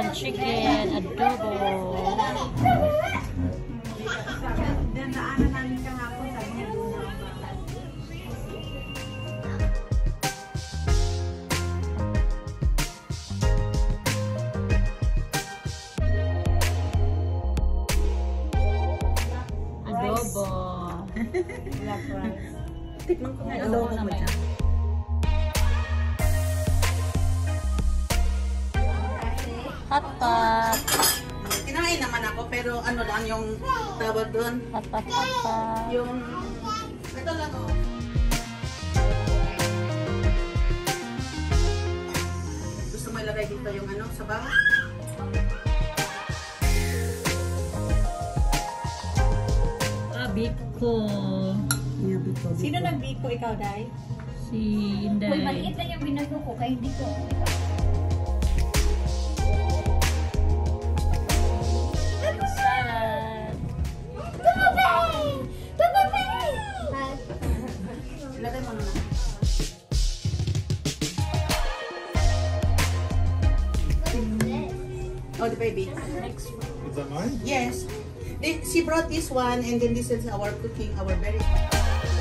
and chicken adobo. Adobo. Black rice. Tikman ko nga yung adobo mo dyan. Hot pot. Kinain naman ako pero ano lang yung tawag doon. Hot pot, hot pot. Yung ito lang oh. Gusto mo ilagay dito yung ano, sabaw? Biko. Yeah, biko. Sino nag-biko? Ikaw, Day? Si Inday. Uy, maliit lang yung binago ko, kaya hindi ko. Sad. Ilagay mo na. Oh, the baby. Is that mine? Yes. She brought this one and then this is our cooking, our berry.